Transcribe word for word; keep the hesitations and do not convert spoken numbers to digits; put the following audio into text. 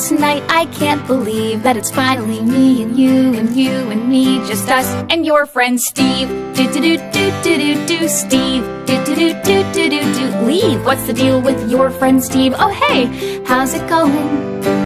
tonight. I can't believe that it's finally me and you and you and me, just us and your friend Steve. Do do do do do do do Steve. Do do do do do do do leave. What's the deal with your friend Steve? Oh hey, how's it going?